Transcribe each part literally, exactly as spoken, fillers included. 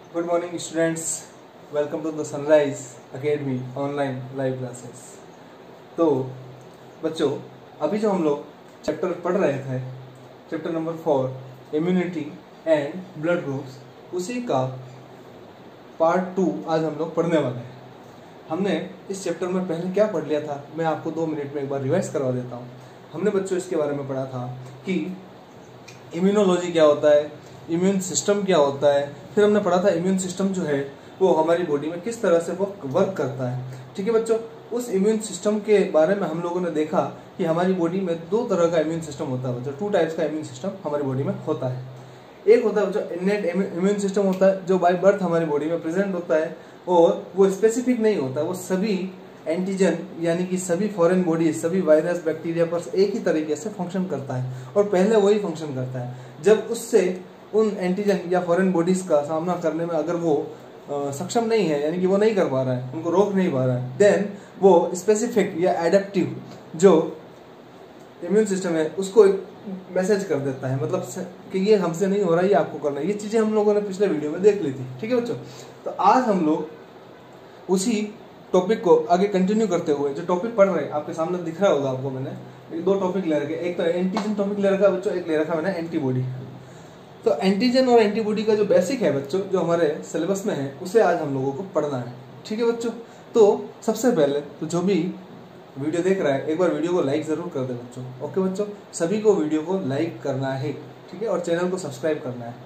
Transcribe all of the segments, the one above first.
Good morning students, welcome to the Sunrise Academy online live classes. तो बच्चों, अभी जो हम लोग चैप्टर पढ़ रहे थे, chapter number four immunity and blood groups, उसी का पार्ट टू आज हम लोग पढ़ने वाले हैं। हमने इस चैप्टर में पहले क्या पढ़ लिया था, मैं आपको दो मिनट में एक बार रिवाइज करवा देता हूँ। हमने बच्चों इसके बारे में पढ़ा था कि इम्यूनोलॉजी क्या होता है, इम्यून सिस्टम क्या होता है। फिर हमने पढ़ा था इम्यून सिस्टम जो है वो हमारी बॉडी में किस तरह से वो वर्क करता है। ठीक है बच्चों, उस इम्यून सिस्टम के बारे में हम लोगों ने देखा कि हमारी बॉडी में दो तरह का इम्यून सिस्टम होता है बच्चों, टू टाइप्स का इम्यून सिस्टम हमारी बॉडी में होता है। एक होता है बच्चों इनेट इम्यून सिस्टम होता है, जो बाय बर्थ हमारी बॉडी में प्रेजेंट होता है और वो स्पेसिफिक नहीं होता, वो सभी एंटीजन यानी कि सभी फॉरेन बॉडीज, सभी वायरस बैक्टीरिया पर एक ही तरीके से फंक्शन करता है और पहले वही फंक्शन करता है। जब उससे उन एंटीजन या फॉरेन बॉडीज का सामना करने में अगर वो आ, सक्षम नहीं है, यानी कि वो नहीं कर पा रहा है, उनको रोक नहीं पा रहा है, देन वो स्पेसिफिक या एडेप्टिव जो इम्यून सिस्टम है उसको एक मैसेज कर देता है, मतलब कि ये हमसे नहीं हो रहा, ये आपको करना है। ये चीजें हम लोगों ने पिछले वीडियो में देख ली थी। ठीक है बच्चों, तो आज हम लोग उसी टॉपिक को आगे कंटिन्यू करते हुए, जो टॉपिक पढ़ रहे हैं आपके सामने दिख रहा होगा आपको, मैंने दो टॉपिक ले रखे, एक तो एंटीजन टॉपिक ले रखा बच्चों, एक ले रखा मैंने एंटीबॉडी। तो एंटीजन और एंटीबॉडी का जो बेसिक है बच्चों, जो हमारे सिलेबस में है, उसे आज हम लोगों को पढ़ना है। ठीक है बच्चों, तो सबसे पहले तो जो भी वीडियो देख रहा है एक बार वीडियो को लाइक जरूर कर दे बच्चों। ओके बच्चों, सभी को वीडियो को लाइक करना है, ठीक है, और चैनल को सब्सक्राइब करना है।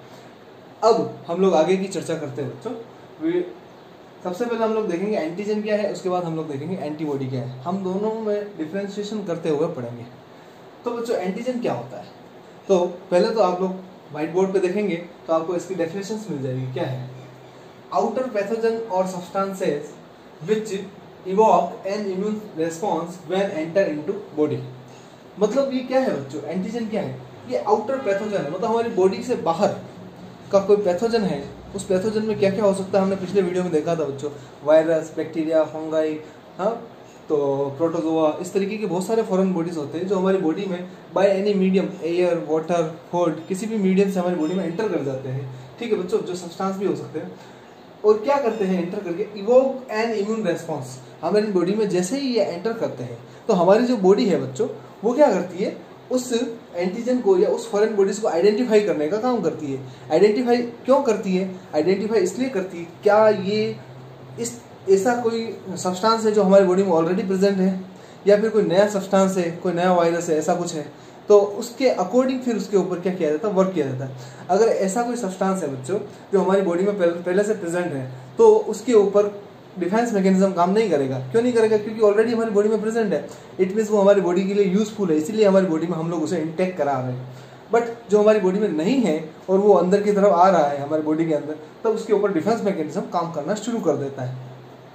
अब हम लोग आगे की चर्चा करते हैं बच्चों। सबसे पहले हम लोग देखेंगे एंटीजन क्या है, उसके बाद हम लोग देखेंगे एंटीबॉडी क्या है। हम दोनों में डिफ्रेंशिएशन करते हुए पढ़ेंगे। तो बच्चों एंटीजन क्या होता है, तो पहले तो आप लोग व्हाइट बोर्ड पे देखेंगे तो आपको इसकी डेफिनेशंस मिल जाएगी। क्या है? आउटर पैथोजन और substances which evoke an immune response when enter into body. मतलब ये क्या है बच्चों, एंटीजन क्या है? ये आउटर पैथोजन है, मतलब हमारी बॉडी से बाहर का कोई पैथोजन है। उस पैथोजन में क्या क्या हो सकता है हमने पिछले वीडियो में देखा था बच्चों, वायरस, बैक्टीरिया, फंगाई, हाँ, तो प्रोटोजोआ, इस तरीके के बहुत सारे फॉरेन बॉडीज होते हैं जो हमारी बॉडी में by any medium, air, water, food, किसी भी मीडियम से हमारी बॉडी में एंटर कर जाते हैं। ठीक है बच्चों, जो सब्सटेंस भी हो सकते हैं, और क्या करते हैं एंटर करके, इवोक एन इम्यून रेस्पॉन्स। हमारी बॉडी में जैसे ही ये एंटर करते हैं तो हमारी जो बॉडी है बच्चों वो क्या करती है, उस एंटीजन को या उस फॉरेन बॉडीज को आइडेंटिफाई करने का काम करती है। आइडेंटिफाई क्यों करती है? आइडेंटिफाई इसलिए करती है, क्या ये इस ऐसा कोई सब्सटेंस है जो हमारी बॉडी में ऑलरेडी प्रेजेंट है, या फिर कोई नया सब्सटेंस है, कोई नया वायरस है, ऐसा कुछ है। तो उसके अकॉर्डिंग फिर उसके ऊपर क्या किया जाता है, वर्क किया जाता है। अगर ऐसा कोई सब्सटेंस है बच्चों जो हमारी बॉडी में पहले से प्रेजेंट है, तो उसके ऊपर डिफेंस मैकेनिज्म काम नहीं करेगा। क्यों नहीं करेगा? क्योंकि ऑलरेडी हमारी बॉडी में प्रेजेंट है। इट मीन्स वो हमारी बॉडी के लिए यूजफुल है, इसीलिए हमारी बॉडी में हम लोग उसे इंटेक करा रहे हैं। बट जो हमारी बॉडी में नहीं है और वो अंदर की तरफ आ रहा है हमारी बॉडी के अंदर, तब तो उसके ऊपर डिफेंस मैकेनिज्म काम करना शुरू कर देता है।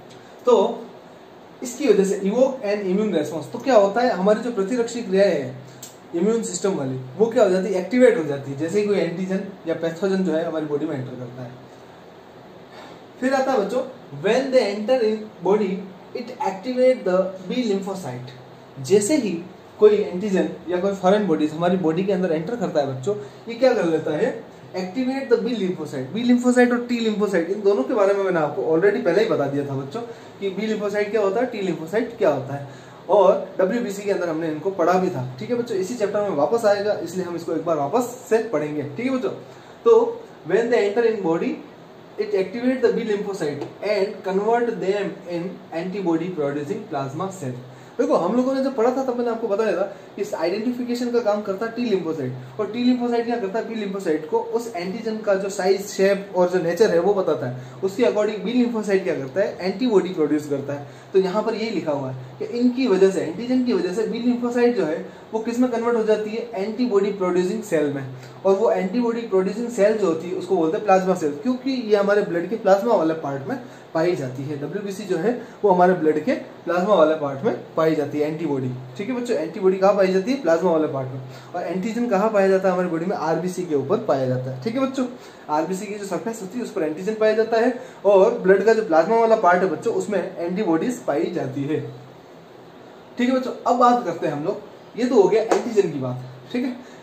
तो इसकी वजह से इवोक एन इम्यून रेस्पॉन्स, तो क्या होता है, हमारी जो प्रतिरक्षी क्रियाएं है इम्यून सिस्टम वाली, वो क्या हो जाती है, एक्टिवेट हो जाती है, जैसे ही कोई एंटीजन या पैथोजन जो है हमारी बॉडी में एंटर करता है। फिर आता है बच्चों, when they enter in body it activate the B lymphocyte. जैसे ही कोई एंटीजन या कोई फॉरेन बॉडीज हमारी बॉडी के अंदर एंटर करता है बच्चों, ये क्या कर लेता है, activate the B lymphocyte. B lymphocyte और टी लिम्फोसाइट, इन दोनों के बारे में मैंने आपको ऑलरेडी पहले ही बता दिया था बच्चों कि बी लिम्फोसाइट क्या होता है, टी लिम्फोसाइट क्या होता है, और डब्ल्यूबीसी के अंदर हमने इनको पढ़ा भी था। ठीक है बच्चों, इसी चैप्टर में वापस आएगा, इसलिए हम इसको एक बार वापस से पढ़ेंगे। ठीक है बच्चों, तो when they enter in body it activate the B lymphocyte and convert them in antibody producing plasma cell। देखो हम लोगों ने जब पढ़ा था तब मैंने आपको बताया था कि इस आइडेंटिफिकेशन का काम करता है टी लिम्फोसाइट, और टी लिम्फोसाइट क्या करता है, बी लिम्फोसाइट को उस एंटीजन का जो साइज, शेप और जो नेचर है वो बताता है। उसके अकॉर्डिंग बी लिम्फोसाइट क्या करता है, एंटीबॉडी प्रोड्यूस करता है। तो यहाँ पर यही लिखा हुआ है कि इनकी वजह से, एंटीजन की वजह से बी लिम्फोसाइट जो है वो किस में कन्वर्ट हो जाती है, एंटीबॉडी प्रोड्यूसिंग सेल में। और वो एंटीबॉडी प्रोड्यूसिंग सेल जो होती है उसको बोलते हैं प्लाज्मा सेल, क्योंकि ये हमारे ब्लड के प्लाज्मा वाले पार्ट में पाई जाती है। डब्ल्यूबीसी जो है वो हमारे ब्लड के प्लाज्मा वाले पार्ट में पाई जाती है, एंटीबॉडी। ठीक है बच्चों, एंटीबॉडी कहाँ पाई जाती है, प्लाज्मा वाले पार्ट में। और एंटीजन कहाँ पाया जाता है हमारी बॉडी में, आरबीसी के ऊपर पाया जाता है। ठीक है बच्चों, आरबीसी की जो सरफेस होती है उस पर एंटीजन पाया जाता है, और ब्लड का जो प्लाज्मा वाला पार्ट है बच्चों उसमें एंटीबॉडीज पाई जाती है। ठीक है बच्चों, अब बात करते हैं हम लोग, ये तो हो गया एंटीजन की बात। ठीक है,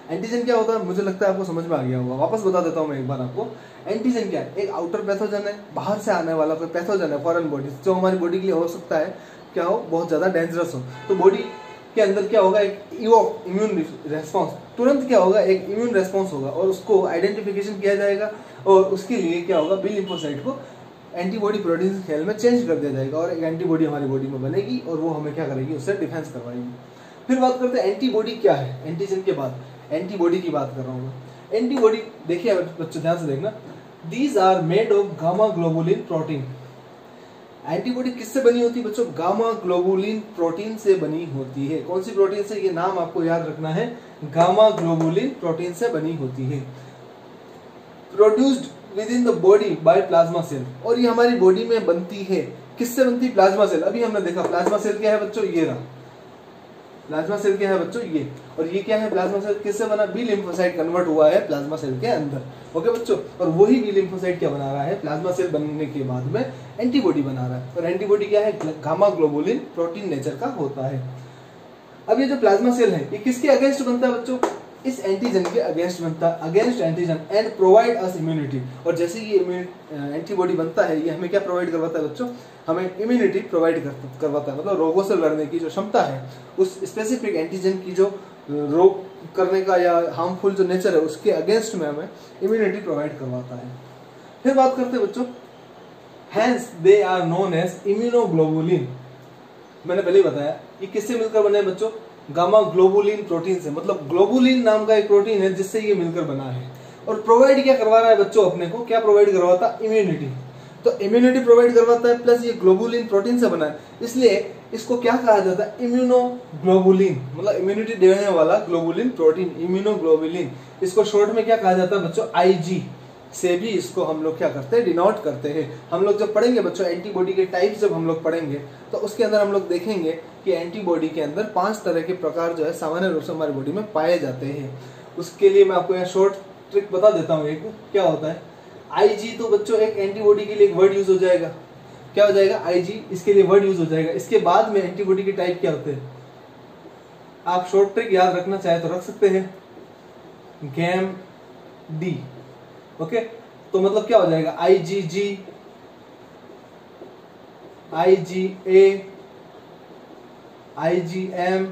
एंटीजन क्या होता है, मुझे लगता है आपको समझ में आ गया होगा, वापस बता देता हूँ मैं एक बार आपको। एंटीजन क्या है, एक आउटर पैथोजन है, बाहर से आने वाला कोई पैथोजन है फॉरेन बॉडी, जो हमारी बॉडी के लिए हो सकता है क्या हो, बहुत ज्यादा डेंजरस हो। तो बॉडी के अंदर क्या होगा, एक इम्यून रेस्पॉन्स, तुरंत क्या होगा, एक इम्यून रेस्पॉन्स होगा और उसको आइडेंटिफिकेशन किया जाएगा और उसके लिए क्या होगा, बी लिम्फोसाइट को एंटीबॉडी प्रोटीन सेल में चेंज कर दिया जाएगा और एक एंटीबॉडी हमारी बॉडी में बनेगी और वो हमें क्या करेगी, उससे डिफेंस करवाएगी। फिर बात करते हैं एंटीबॉडी क्या है। एंटीजन के बाद एंटीबॉडी की बात कर रहा हूँ मैं। एंटीबॉडी देखिए बच्चों ध्यान से देखना, these are made of gamma globulin protein. Antibody किससे बनी होती है बच्चों, गामा ग्लोबुलिन प्रोटीन से बनी होती है। कौन सी प्रोटीन से, ये नाम आपको याद रखना है, गामा ग्लोबुलिन प्रोटीन से बनी होती है। Produced with in the body by plasma cell, और ये हमारी बॉडी में बनती है, किससे बनती है, प्लाज्मा सेल। अभी हमने देखा प्लाज्मा सेल क्या है बच्चों, ये रहा प्लाज्मा सेल क्या है बच्चों, ये, और ये क्या है, प्लाज्मा सेल किससे बना, बी लिम्फोसाइट कन्वर्ट हुआ है प्लाज्मा सेल के अंदर। ओके बच्चों, और वही बी लिम्फोसाइट क्या बना रहा है, प्लाज्मा सेल बनने के बाद में एंटीबॉडी बना रहा है, और एंटीबॉडी क्या है, गामा ग्लोबुलिन प्रोटीन नेचर का होता है। अब ये जो प्लाज्मा सेल है ये किसके अगेंस्ट बनता है बच्चों, इस एंटीजन के अगेंस्ट बनता है, against antigen and provide us immunity. और जैसे ये एंटीबॉडी बनता है ये हमें क्या प्रोवाइड करवाता है बच्चों, हमें इम्यूनिटी प्रोवाइड करवाता है, मतलब रोगों से लड़ने की जो क्षमता है उस स्पेसिफिक एंटीजन की, जो रोग करने का या हार्मफुल जो नेचर है उसके अगेंस्ट में हमें इम्यूनिटी प्रोवाइड करवाता है। फिर बात करते हैं बच्चों, hence they are known as immunoglobulin. मैंने पहले ही बताया ये किससे मिलकर बने हैं बच्चों, गामा ग्लोबुलिन प्रोटीन से, मतलब ग्लोबुलिन नाम का एक प्रोटीन है जिससे ये मिलकर बना है। और प्रोवाइड क्या करवा रहा है बच्चों, अपने को क्या प्रोवाइड करवाता है, इम्यूनिटी। तो इम्यूनिटी प्रोवाइड करवाता है, प्लस ये ग्लोबुलिन प्रोटीन से बना है, इसलिए इसको क्या कहा जाता है, इम्यूनोग्लोबुलिन, मतलब इम्यूनिटी देने वाला ग्लोबुलिन प्रोटीन, इम्यूनोग्लोबुलिन। इसको शॉर्ट में क्या कहा जाता है बच्चों, आईजी से भी इसको हम लोग क्या करते हैं, डिनोट करते हैं। हम लोग जब पढ़ेंगे बच्चों एंटीबॉडी के टाइप्स, जब हम लोग पढ़ेंगे तो उसके अंदर हम लोग देखेंगे कि एंटीबॉडी के अंदर पांच तरह के प्रकार जो है सामान्य रूप से हमारी बॉडी में पाए जाते हैं। उसके लिए मैं आपको यहाँ शॉर्ट ट्रिक बता देता हूँ, एक क्या होता है आईजी। तो बच्चों एक एंटीबॉडी के लिए एक वर्ड यूज हो जाएगा, क्या हो जाएगा, आईजी, इसके लिए वर्ड यूज हो जाएगा। इसके बाद में एंटीबॉडी के टाइप क्या होते हैं, आप शॉर्ट ट्रिक याद रखना चाहे तो रख सकते हैं, गैम डी। ओके, तो मतलब क्या हो जाएगा, आई जी जी, आई जी ए, आई जी एम,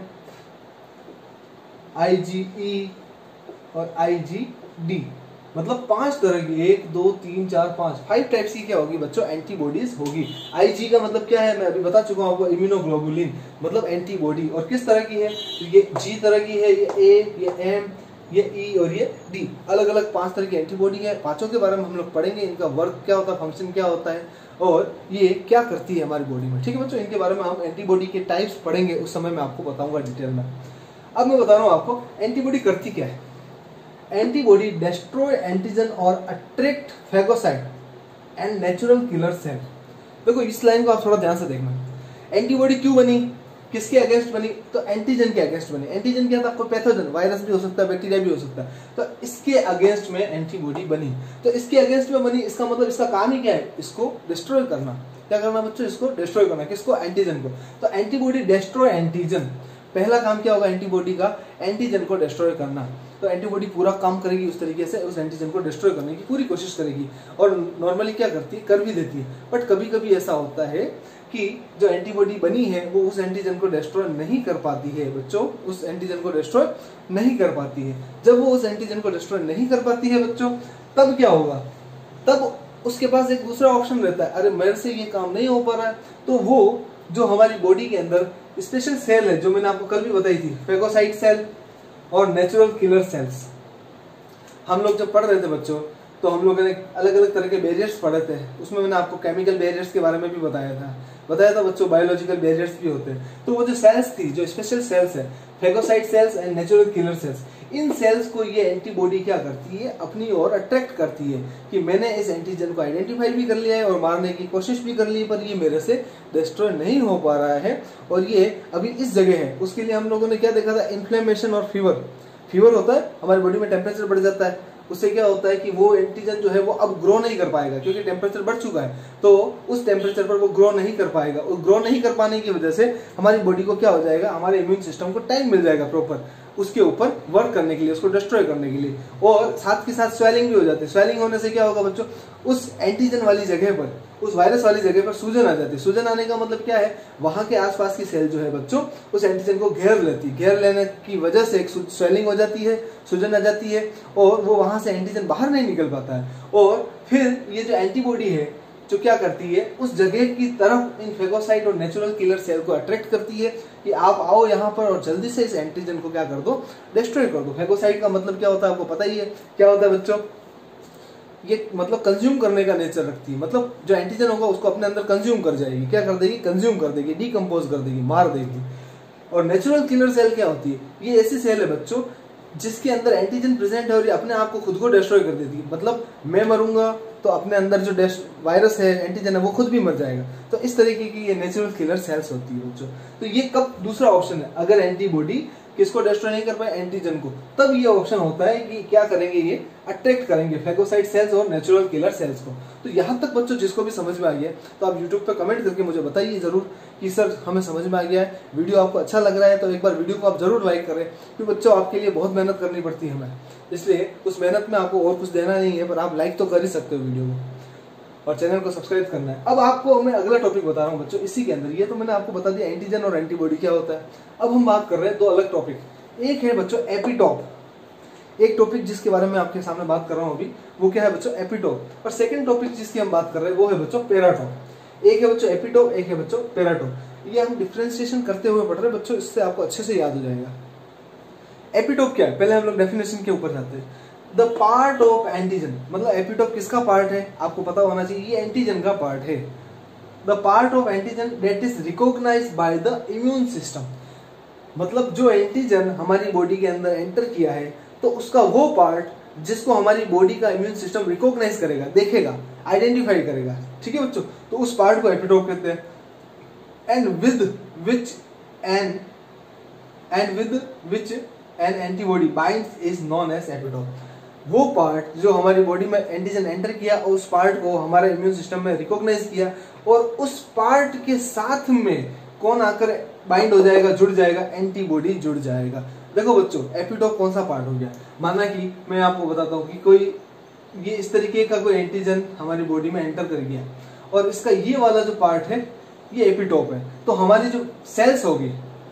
आई जी ई और आई जी डी। मतलब पांच तरह की, एक दो तीन चार पांच, फाइव टाइप्स की क्या होगी बच्चों, एंटीबॉडीज होगी। आईजी का मतलब क्या है, मैं अभी बता चुका हूं आपको, इम्यूनोग्लोबुलिन मतलब एंटीबॉडी। और किस तरह की है, ये जी तरह की है, ये ए, ये एम, ये ई और ये डी, अलग अलग पांच तरह की एंटीबॉडी है। पांचों के बारे में हम लोग पढ़ेंगे, इनका वर्क क्या होता है, फंक्शन क्या होता है और ये क्या करती है हमारी बॉडी में। ठीक है बच्चों, इनके बारे में हम एंटीबॉडी के टाइप्स पढ़ेंगे, उस समय मैं आपको बताऊंगा डिटेल में। अब मैं बता रहा हूँ आपको एंटीबॉडी करती क्या है। एंटीबॉडी डिस्ट्रॉय एंटीजन और attract phagocyte and natural killer cell. देखो इस लाइन को आप थोड़ा ध्यान से देखना, एंटीबॉडी क्यों बनी, किसके अगेंस्ट बनी, तो एंटीजन के अगेंस्ट बनी। एंटीजन क्या था, कोई पैथोजन, वायरस भी हो सकता है, बैक्टीरिया भी हो सकता है, तो इसके अगेंस्ट में एंटीबॉडी बनी। तो इसके अगेंस्ट में बनी, इसका मतलब इसका काम ही क्या है, इसको डिस्ट्रॉय करना। क्या करना बच्चों, इसको डिस्ट्रॉय करना, किसको, एंटीजन को। तो एंटीबॉडी डिस्ट्रॉय एंटीजन, पहला काम क्या होगा एंटीबॉडी का, एंटीजन को डिस्ट्रॉय करना। तो एंटीबॉडी पूरा काम करेगी उस तरीके से, उस एंटीजन को डिस्ट्रॉय करने की पूरी कोशिश करेगी और नॉर्मली क्या करती है, कर भी देती है। बट कभी कभी ऐसा होता है कि जो एंटीबॉडी बनी है वो उस एंटीजन को डिस्ट्रॉय नहीं कर पाती है बच्चों, उस एंटीजन को डिस्ट्रॉय नहीं कर पाती है। जब वो उस एंटीजन को डिस्ट्रॉय नहीं कर पाती है बच्चों, तब क्या होगा, तब उसके पास एक दूसरा ऑप्शन रहता है, अरे मेरे से ये काम नहीं हो पा रहा है, तो वो जो हमारी बॉडी के अंदर स्पेशल सेल है, जो मैंने आपको कल भी बताई थी, फेगोसाइट सेल और नेचुरल किलर सेल्स। हम लोग जब पढ़ रहे थे बच्चों तो हम लोगों ने अलग अलग तरह के बैरियर्स पढ़े थे, उसमें मैंने आपको केमिकल बैरियर्स के बारे में भी बताया था बताया था बच्चों, बायोलॉजिकल बैरियर्स भी होते हैं। तो वो जो सेल्स थी, जो स्पेशल सेल्स है, phagocyte cells and natural killer cells, इन सेल्स को ये एंटीबॉडी क्या करती है, अपनी ओर अट्रैक्ट करती है कि मैंने इस एंटीजन को आइडेंटिफाई भी कर लिया है और मारने की कोशिश भी कर ली है, पर ये मेरे से डिस्ट्रॉय नहीं हो पा रहा है और ये अभी इस जगह है। उसके लिए हम लोगों ने क्या देखा था, इन्फ्लेमेशन और फीवर। फीवर होता है, हमारी बॉडी में टेम्परेचर बढ़ जाता है, उससे क्या होता है कि वो एंटीजन जो है वो अब ग्रो नहीं कर पाएगा, क्योंकि टेम्परेचर बढ़ चुका है, तो उस टेम्परेचर पर वो ग्रो नहीं कर पाएगा। और ग्रो नहीं कर पाने की वजह से हमारी बॉडी को क्या हो जाएगा, हमारे इम्यून सिस्टम को टाइम मिल जाएगा प्रॉपर, उसके ऊपर वर्क करने के लिए, उसको डिस्ट्रॉय करने के लिए। और साथ के साथ स्वेलिंग भी हो जाती है। स्वेलिंग होने से क्या होगा बच्चों, उस एंटीजन वाली जगह पर, उस वायरस वाली जगह पर सूजन आ जाती है। सूजन आने का मतलब क्या है, वहां के आसपास की सेल जो है बच्चों उस एंटीजन को घेर लेती है। घेर लेने की वजह से एक स्वेलिंग हो जाती है, सूजन आ जाती है और वो वहां से एंटीजन बाहर नहीं निकल पाता है। और फिर ये जो एंटीबॉडी है जो क्या करती है, उस जगह की तरफ इन फेगोसाइट और नेचुरल किलर सेल को अट्रैक्ट करती है कि आप आओ यहाँ पर और जल्दी से इस एंटीजन को क्या कर दो, डिस्ट्रॉय कर दो। फेगोसाइट का मतलब क्या होता है आपको पता ही है, क्या होता है बच्चों, ये मतलब कंज्यूम करने का नेचर रखती है। मतलब जो एंटीजन होगा उसको अपने अंदर कंज्यूम कर जाएगी, क्या कर देगी, कंज्यूम कर देगी, डिकम्पोज कर देगी, मार देगी। और नेचुरल किलर सेल क्या होती है, ये ऐसी सेल है बच्चों जिसके अंदर एंटीजन प्रेजेंट है और ये अपने आप को खुद को डिस्ट्रॉय कर देती है। मतलब मैं मरूंगा तो अपने अंदर जो वायरस है, एंटीजन है, वो खुद भी मर जाएगा। तो इस तरीके की ये नेचुरल किलर सेल्स होती है बच्चों। तो ये कब दूसरा ऑप्शन है, अगर एंटीबॉडी किसको डिस्ट्रॉय नहीं कर पाए, एंटीजन को, तब ये ऑप्शन होता है कि क्या करेंगे, ये अट्रैक्ट करेंगे फेगोसाइट सेल्स और नेचुरल किलर सेल्स को। तो यहाँ तक बच्चों जिसको भी समझ में आ गया तो आप यूट्यूब पे कमेंट करके मुझे बताइए जरूर कि सर हमें समझ में आ गया है, वीडियो आपको अच्छा लग रहा है तो एक बार वीडियो को आप जरूर लाइक करें, क्योंकि बच्चों आपके लिए बहुत मेहनत करनी पड़ती है हमें, इसलिए उस मेहनत में आपको और कुछ देना नहीं है, पर आप लाइक तो कर ही सकते हो वीडियो को, और चैनल को सब्सक्राइब करना है। अब आपको मैं अगला टॉपिक बता रहा हूँ बच्चों इसी के अंदर। ये तो मैंने आपको बता दिया एंटीजन और एंटीबॉडी क्या होता है। अब हम बात कर रहे हैं दो अलग टॉपिक। एक है बच्चों एपिटोप, एक टॉपिक जिसके बारे में आपके सामने बात कर रहा हूँ अभी, वो क्या है बच्चों, एपिटोप। और सेकंड टॉपिक जिसकी हम बात कर रहे हैं वो है बच्चों पेराटोप। एक है बच्चों एपिटोप, एक है बच्चों पेराटोप। ये हम डिफ्रेंशिएशन करते हुए पढ़ रहे हैं बच्चों, इससे आपको अच्छे से याद हो जाएगा। एपिटोप क्या है, पहले हम लोग डेफिनेशन के ऊपर जाते हैं। द पार्ट ऑफ एंटीजन, मतलब एपिटोप किसका पार्ट है आपको पता होना चाहिए, ये एंटीजन का पार्ट है। The part of antigen that is recognised by the immune system, मतलब जो एंटीजन हमारी बॉडी के अंदर एंटर किया है तो उसका वो पार्ट जिसको हमारी बॉडी का इम्यून सिस्टम रिकॉग्नाइज करेगा, देखेगा, आइडेंटिफाई करेगा, ठीक है बच्चों, तो उस पार्ट को एपिटोप कहते हैं। And with which an and with which an antibody binds is known as epitope. वो पार्ट जो हमारी बॉडी में एंटीजन एंटर किया और उस पार्ट को हमारे इम्यून सिस्टम में रिकॉग्नाइज किया, और उस पार्ट के साथ में कौन आकर बाइंड हो जाएगा, जुड़ जाएगा, एंटीबॉडी जुड़ जाएगा। देखो बच्चों एपिटोप कौन सा पार्ट हो गया, माना कि मैं आपको बताता हूँ कि कोई ये इस तरीके का कोई एंटीजन हमारी बॉडी में एंटर कर गया और इसका ये वाला जो पार्ट है ये एपिटोप है, तो हमारी जो सेल्स होगी,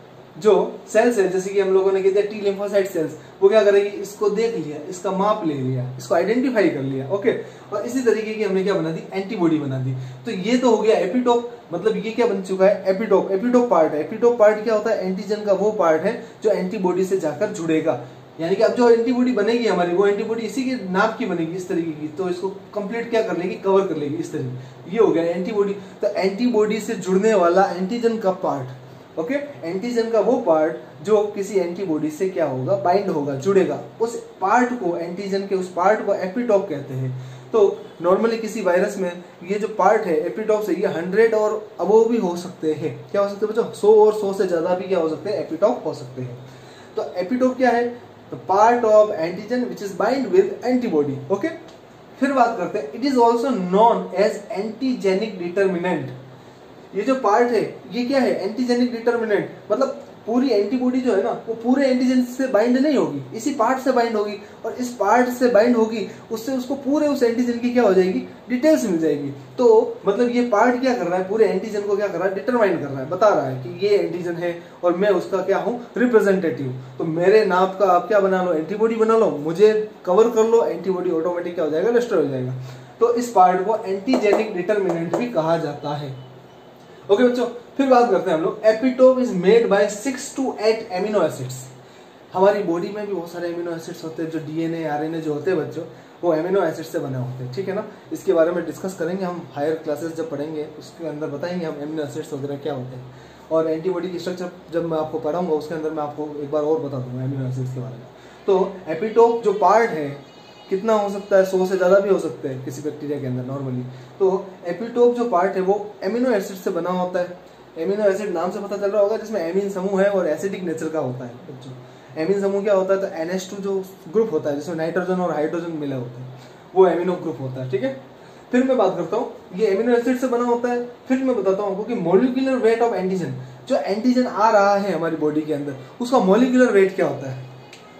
जो सेल्स है जैसे कि हम लोगों ने कहते हैं टी लिम्फोसाइट सेल्स, वो क्या करेगी, इसको देख लिया, इसका माप ले लिया, इसको आइडेंटिफाई कर लिया, ओके, और इसी तरीके की हमने क्या बना दी, एंटीबॉडी बना दी। तो ये तो हो गया एपिटोप, मतलब ये क्या बन चुका है, एपिटोप। एपिटोप पार्ट है, एपिटोप पार्ट क्या होता है, एंटीजन का वो पार्ट है जो एंटीबॉडी से जाकर जुड़ेगा। यानी कि अब जो एंटीबॉडी बनेगी हमारी, वो एंटीबॉडी इसी के नाप की बनेगी, इस तरीके की, तो इसको कंप्लीट क्या कर लेगी, कवर कर लेगी, इस तरीके। ये हो गया एंटीबॉडी। तो एंटीबॉडी से जुड़ने वाला एंटीजन का पार्ट, ओके okay? एंटीजन का वो पार्ट जो किसी एंटीबॉडी से क्या होगा, बाइंड होगा, जुड़ेगा, उस पार्ट को, एंटीजन के उस पार्ट को एपिटोप कहते हैं। तो नॉर्मली किसी वायरस में ये जो पार्ट है एपिटोप से, ये हंड्रेड और अबोव भी हो सकते हैं, क्या हो सकते हैं बच्चों, सौ और सौ से ज्यादा भी क्या हो सकते हैं, एपिटोप हो सकते हैं। तो एपिटोप क्या है, the part of antigen which is bind with antibody, okay. फिर बात करते हैं, it is also known as antigenic determinant. ये जो पार्ट है ये क्या है, एंटीजेनिक डिटर्मिनेंट, मतलब पूरी एंटीबॉडी जो है ना वो पूरे एंटीजन से बाइंड नहीं होगी, इसी पार्ट से बाइंड होगी, और इस पार्ट से बाइंड होगी, उससे उसको पूरे उस एंटीजन की क्या हो जाएगी, डिटेल्स मिल जाएगी। तो मतलब ये पार्ट क्या कर रहा है, पूरे एंटीजन को क्या कर रहा है, डिटरमाइन कर रहा है, बता रहा है कि ये एंटीजन है और मैं उसका क्या हूँ, रिप्रेजेंटेटिव। तो मेरे नाप का आप क्या बना लो, एंटीबॉडी बना लो, मुझे कवर कर लो, एंटीबॉडी ऑटोमेटिक क्या हो जाएगा, डिस्ट्रॉय हो जाएगा। तो इस पार्ट को एंटीजेनिक डिटर्मिनेंट भी कहा जाता है, ओके बच्चों। फिर बात करते हैं हम लोग, epitope is made by six to eight amino acids. हमारी बॉडी में भी बहुत सारे एमिनो एसिड्स होते हैं, जो डीएनए आरएनए जो होते हैं बच्चों, वो एमिनो एसिड से बने होते हैं, ठीक है ना। इसके बारे में डिस्कस करेंगे हम, हायर क्लासेस जब पढ़ेंगे उसके अंदर बताएंगे हम एमिनो एसिड्स वगैरह क्या होते हैं। और एंटीबॉडी की स्ट्रक्चर जब मैं आपको पढ़ाऊंगा उसके अंदर मैं आपको एक बार और बता दूंगा एमिनो एसिड्स के बारे में। तो एपिटोप जो पार्ट है कितना हो सकता है, सौ से ज्यादा भी हो सकते हैं किसी बैक्टीरिया के अंदर नॉर्मली। तो एपिटोप जो पार्ट है वो एमिनो एसिड से बना होता है। एमिनो एसिड नाम से पता चल रहा होगा, जिसमें एमीन समूह है और एसिडिक नेचर का होता है बच्चों। एमीन समूह क्या होता है, तो एन एच टू जो ग्रुप होता है जिसमें नाइट्रोजन और हाइड्रोजन मिले होते हैं, वो एमिनो ग्रुप होता है, ठीक है। फिर मैं बात करता हूँ, ये एमिनो एसिड से बना होता है। फिर मैं बताता हूँ कि मॉलिक्यूलर वेट ऑफ एंटीजन, जो एंटीजन आ रहा है हमारी बॉडी के अंदर, उसका मॉलिक्यूलर वेट क्या होता है।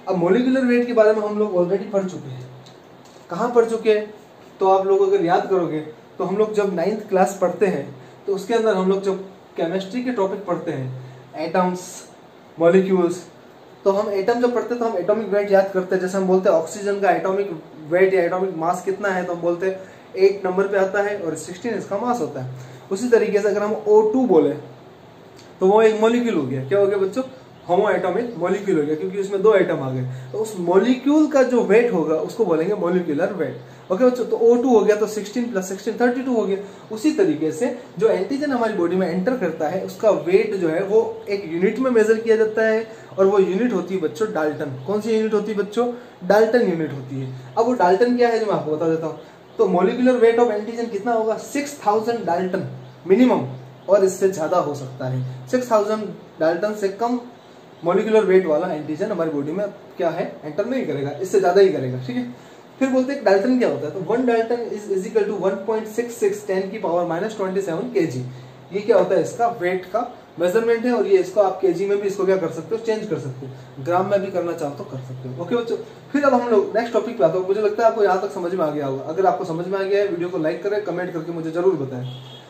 अब मॉलिक्यूलर वेट के बारे में हम लोग ऑलरेडी पढ़ चुके हैं। कहाँ पढ़ चुके हैं? तो आप लोग अगर याद करोगे तो हम लोग जब नाइन्थ क्लास पढ़ते हैं तो उसके अंदर हम लोग जब केमिस्ट्री के टॉपिक पढ़ते हैं, एटम्स, मॉलिक्यूल्स, तो हम एटम जब पढ़ते हैं तो हम एटॉमिक वेट याद करते हैं। जैसे हम बोलते हैं ऑक्सीजन का एटॉमिक वेट या एटॉमिक मास कितना है, तो हम बोलते हैं एट नंबर पे आता है और सिक्सटीन इसका मास होता है। उसी तरीके से अगर हम ओ टू बोले तो वो एक मॉलिक्यूल हो गया। क्या हो गया बच्चों? होमो एटॉमिक मॉलिक्यूल हो गया, क्योंकि उसमें दो एटम आ गए। तो उस मॉलिक्यूल का जो वेट होगा उसको बोलेंगे मॉलिक्यूलर वेट। ओके बच्चों, तो ओ टू हो गया तो sixteen plus sixteen thirty two हो गया। उसी तरीके से जो एंटीजन हमारी बॉडी में एंटर करता है उसका वेट जो है वो एक यूनिट में मेजर किया जाता है, और वो यूनिट होती है बच्चों डाल्टन। कौन सी यूनिट होती है बच्चों? डाल्टन यूनिट होती है। अब वो डाल्टन क्या है जो मैं आपको बता देता हूँ। तो मॉलिक्यूलर वेट ऑफ एंटीजन कितना होगा? सिक्स थाउजेंड डाल्टन मिनिमम, और इससे ज्यादा हो सकता है। सिक्स थाउजेंड डाल्टन से कम मॉलिक्यूलर वेट वाला एंटीजन हमारी बॉडी में क्या है एंटर नहीं करेगा, इससे ज्यादा ही करेगा। ठीक है, फिर बोलते हैं डाल्टन क्या होता है। तो one dalton is is equal to one point six six ten की power minus twenty seven kg. ये क्या होता है? इसका वेट का मेजरमेंट है, और ये इसको आप केजी में भी इसको क्या कर सकते हो? चेंज कर सकते हो। ग्राम में भी करना चाहो तो कर सकते हो। ओके बच्चों, फिर अब हम लोग नेक्स्ट टॉपिक पे आते हैं। मुझे लगता है आपको यहाँ तक समझ में आ गया होगा। अगर आपको समझ में आ गया है, वीडियो को लाइक करें, कमेंट करके मुझे जरूर बताएं।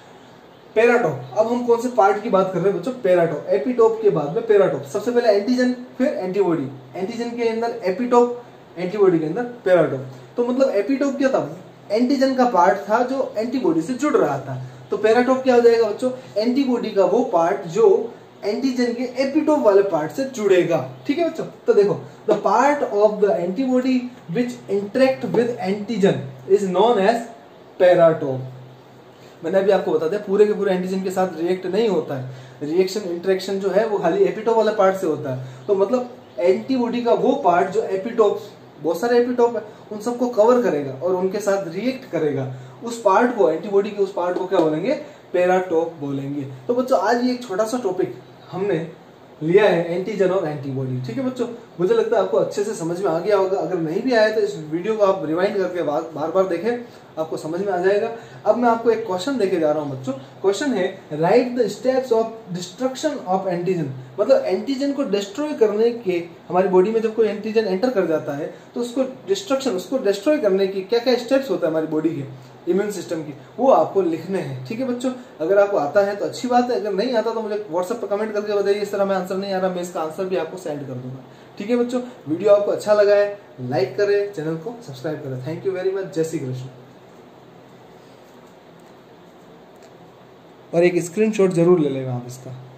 पेराटॉप। अब हम कौन से पार्ट की बात कर रहे हैं बच्चों? पेराटॉप। एपिटोप के बाद में पेराटॉप। सबसे पहले एंटीजन, फिर एंटीबॉडी। एंटीजन के अंदर एपिटोप, एंटीबॉडी के अंदर पेराटॉप। तो मतलब एपिटोप क्या था? एंटीजन का पार्ट था जो एंटीबॉडी से जुड़ रहा था। तो पेराटॉप क्या हो जाएगा बच्चों? एंटीबॉडी का वो पार्ट जो एंटीजन के एपिटोप वाले पार्ट से जुड़ेगा। ठीक है बच्चों, तो देखो, the part of the antibody which interact with antigen is known as paratope. मैंने अभी आपको बता दिया, पूरे के पूरे एंटीजन के साथ रिएक्ट नहीं होता है। रिएक्शन इंटरेक्शन जो है वो खाली एपिटोप वाले पार्ट से होता है। तो मतलब एंटीबॉडी का वो पार्ट जो एपिटोप, बहुत सारे एपिटोप है, उन सबको कवर करेगा और उनके साथ रिएक्ट करेगा, उस पार्ट को, एंटीबॉडी के उस पार्ट को क्या बोलेंगे? पेराटॉप बोलेंगे। तो बच्चों आज ये एक छोटा सा टॉपिक हमने लिया है, एंटीजन और एंटीबॉडी। ठीक है बच्चों, मुझे लगता है आपको अच्छे से समझ में आ गया होगा। अगर नहीं भी आया तो इस वीडियो को आप रिवाइंड करके बार बार देखें, आपको समझ में आ जाएगा। अब मैं आपको एक क्वेश्चन देके जा रहा हूं बच्चों। क्वेश्चन है, write the steps of destruction of antigen. मतलब एंटीजन को डिस्ट्रॉय करने के, हमारी बॉडी में जब कोई एंटीजन एंटर कर जाता है तो उसको डिस्ट्रक्शन, उसको डिस्ट्रॉय करने की क्या क्या स्टेप्स होता है हमारी बॉडी के, इम्यून सिस्टम की, वो आपको लिखने हैं। ठीक है बच्चों, अगर आपको आता है तो अच्छी बात है, अगर नहीं आता तो मुझे व्हाट्सएप पर कमेंट करके बताइए। इस तरह मैं आंसर नहीं आ रहा, मैं इसका आंसर भी आपको सेंड कर दूंगा। ठीक है बच्चों, वीडियो आपको अच्छा लगा है, लाइक करें, चैनल को सब्सक्राइब करें। Thank you very much. जय श्री कृष्ण। और एक स्क्रीनशॉट जरूर ले लेगा आप इसका।